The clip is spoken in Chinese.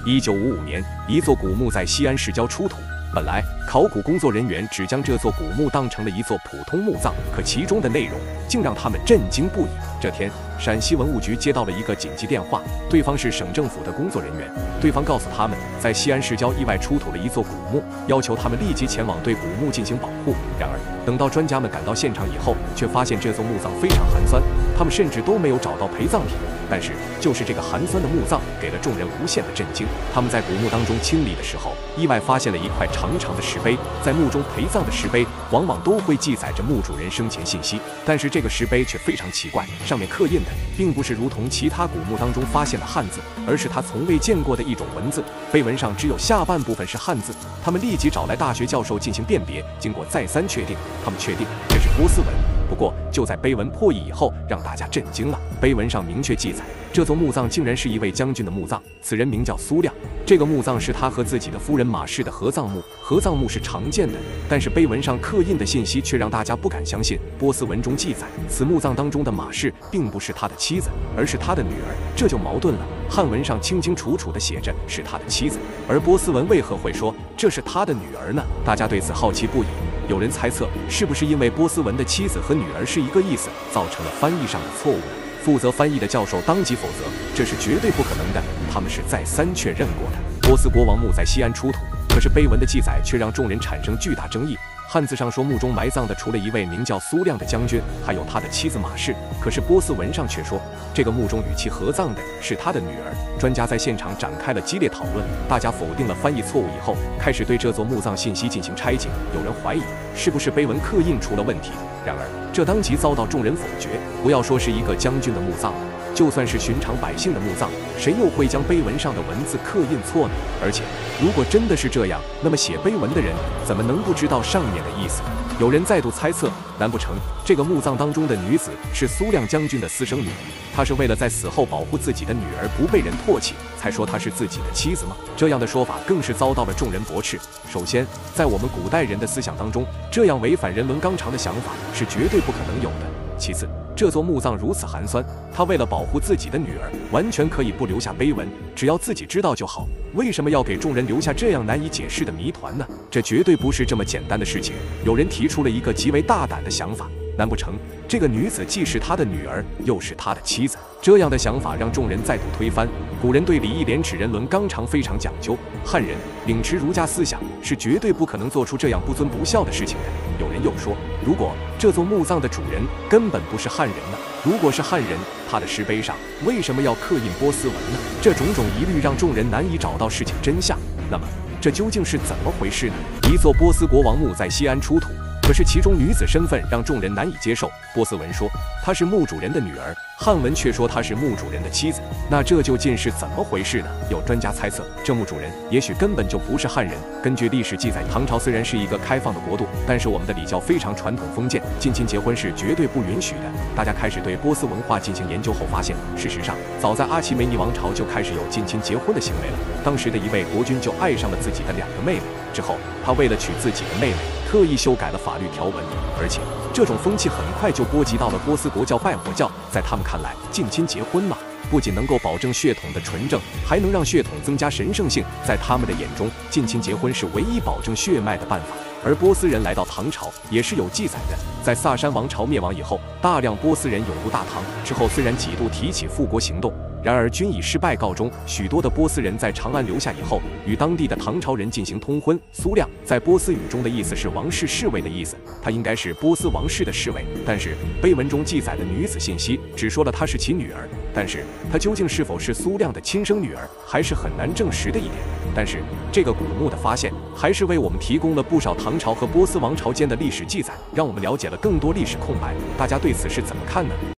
1955年，一座古墓在西安市郊出土。本来，考古工作人员只将这座古墓当成了一座普通墓葬，可其中的内容竟让他们震惊不已。这天，陕西文物局接到了一个紧急电话，对方是省政府的工作人员。对方告诉他们，在西安市郊意外出土了一座古墓，要求他们立即前往对古墓进行保护。然而，等到专家们赶到现场以后，却发现这座墓葬非常寒酸，他们甚至都没有找到陪葬品。但是，就是这个寒酸的墓葬，给了众人无限的震惊。他们在古墓当中清理的时候，意外发现了一块长长的石碑。在墓中陪葬的石碑，往往都会记载着墓主人生前信息，但是这个石碑却非常奇怪，上面刻印的并不是如同其他古墓当中发现的汉字，而是他从未见过的一种文字。碑文上只有下半部分是汉字。他们立即找来大学教授进行辨别，经过再三确定，他们确定这是波斯文。不过，就在碑文破译以后，让大家震惊了。碑文上明确记载，这座墓葬竟然是一位将军的墓葬，此人名叫苏亮。这个墓葬是他和自己的夫人马氏的合葬墓，合葬墓是常见的，但是碑文上刻印的信息却让大家不敢相信。波斯文中记载，此墓葬当中的马氏并不是他的妻子，而是他的女儿，这就矛盾了。汉文上清清楚楚地写着是他的妻子，而波斯文为何会说这是他的女儿呢？大家对此好奇不已。有人猜测，是不是因为波斯文的妻子和女儿是一个意思，造成了翻译上的错误呢？负责翻译的教授当即否责，这是绝对不可能的，他们是再三确认过的。波斯国王墓在西安出土，可是碑文的记载却让众人产生巨大争议。汉字上说墓中埋葬的除了一位名叫苏亮的将军，还有他的妻子马氏，可是波斯文上却说这个墓中与其合葬的是他的女儿。专家在现场展开了激烈讨论，大家否定了翻译错误以后，开始对这座墓葬信息进行拆解。有人怀疑是不是碑文刻印出了问题，然而这当即遭到众人否决。不要说是一个将军的墓葬了，就算是寻常百姓的墓葬，谁又会将碑文上的文字刻印错呢？而且，如果真的是这样，那么写碑文的人怎么能不知道上面的意思？有人再度猜测，难不成这个墓葬当中的女子是苏亮将军的私生女？他是为了在死后保护自己的女儿不被人唾弃，才说她是自己的妻子吗？这样的说法更是遭到了众人驳斥。首先，在我们古代人的思想当中，这样违反人伦纲常的想法是绝对不可能有的。其次，这座墓葬如此寒酸，他为了保护自己的女儿，完全可以不留下碑文，只要自己知道就好。为什么要给众人留下这样难以解释的谜团呢？这绝对不是这么简单的事情。有人提出了一个极为大胆的想法，难不成这个女子既是他的女儿，又是他的妻子？这样的想法让众人再度推翻。古人对礼义廉耻人伦纲常非常讲究，汉人秉持儒家思想，是绝对不可能做出这样不尊不孝的事情的。有人又说，如果这座墓葬的主人根本不是汉人呢？如果是汉人，他的石碑上为什么要刻印波斯文呢？这种种疑虑让众人难以找到事情真相。那么，这究竟是怎么回事呢？一座波斯国王墓在西安出土，可是其中女子身份让众人难以接受。波斯文说她是墓主人的女儿，汉文却说她是墓主人的妻子，那这究竟是怎么回事呢？有专家猜测，这墓主人也许根本就不是汉人。根据历史记载，唐朝虽然是一个开放的国度，但是我们的礼教非常传统封建，近亲结婚是绝对不允许的。大家开始对波斯文化进行研究后发现，事实上早在阿契美尼王朝就开始有近亲结婚的行为了。当时的一位国君就爱上了自己的2个妹妹，之后他为了娶自己的妹妹，特意修改了法律条文，而且这种风气很快就波及到了波斯国教拜火教。在他们看来，近亲结婚嘛，不仅能够保证血统的纯正，还能让血统增加神圣性。在他们的眼中，近亲结婚是唯一保证血脉的办法。而波斯人来到唐朝也是有记载的，在萨珊王朝灭亡以后，大量波斯人涌入大唐之后，虽然几度提起复国行动，然而均以失败告终。许多的波斯人在长安留下以后，与当地的唐朝人进行通婚。苏亮在波斯语中的意思是王室侍卫的意思，他应该是波斯王室的侍卫。但是碑文中记载的女子信息只说了她是其女儿，但是她究竟是否是苏亮的亲生女儿，还是很难证实的一点。但是这个古墓的发现，还是为我们提供了不少唐朝和波斯王朝间的历史记载，让我们了解了更多历史空白。大家对此是怎么看呢？